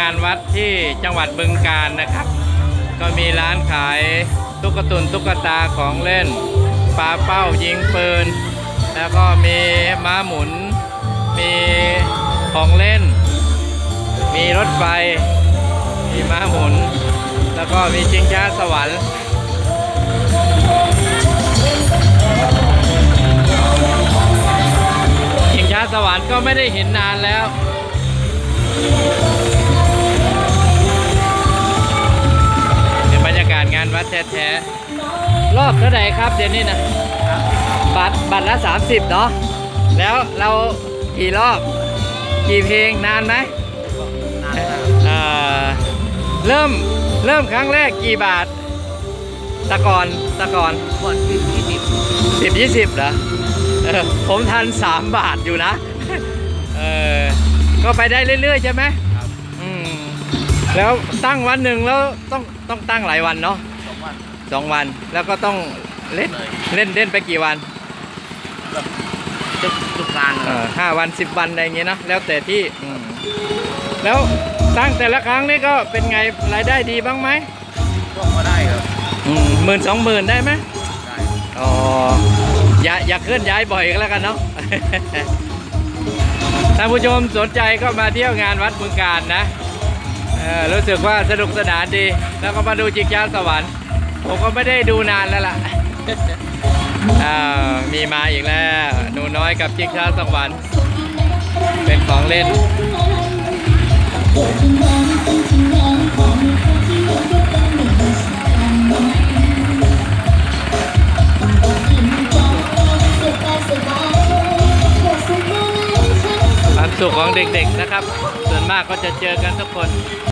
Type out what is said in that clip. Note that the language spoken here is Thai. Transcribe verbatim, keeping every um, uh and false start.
านวัดที่จังหวัดบึงกาฬนะครับ ก็มีร้านขายตุ๊กตุนตุ๊กตาของเล่นปาเป้ายิงปืนแล้วก็มีม้าหมุนมีของเล่นมีรถไฟมีม้าหมุนแล้วก็มีชิงช้าสวรรค์ชิงช้าสวรรค์ก็ไม่ได้เห็นนานแล้วเป็นบรรยากาศงานวัดแท้ๆรอบเท่าไหร่ครับเดี๋ยวนี้นะบัตรบัตรละสามสิบเนาะแล้วเรากี่รอบกี่เพลงนานไหมนานเอ่อเริ่มเริ่มครั้งแรกกี่บาทตะกอนตะกอนก่อนสิบยี่สิบสิบยี่สิบเหรอเออผมทันสามบาทอยู่นะเออก็ไปได้เรื่อยๆใช่ไหมครับอืมแล้วตั้งวันหนึ่งแล้วต้องต้องตั้งหลายวันเนาะสองวันสองวันแล้วก็ต้องเล่นเล่นเล่นไปกี่วันทุกการเออห้าวันสิบวันอะไรอย่างเงี้ยนะแล้วแต่ที่อืมแล้วตั้งแต่ละครั้งนี่ก็เป็นไงรายได้ดีบ้างไหมก็พอได้ครับอืมหมื่นสองหมื่นได้ไหมได้อ๋ออย่าอย่าเคลื่อนย้ายบ่อยก็แล้วกันเนาะ ท่านผู้ชมสนใจก็มาเที่ยวงานวัดบึงกาฬนะรู้สึกว่าสนุกสนานดีแล้วก็มาดูชิงช้าสวรรค์ผมก็ไม่ได้ดูนานแล้วล่ะ มีมาอีกแล้วหนูน้อยกับชิงช้าสวรรค์เป็นของเล่นความสุขของเด็กๆนะครับส่วนมากก็จะเจอกันทุกคน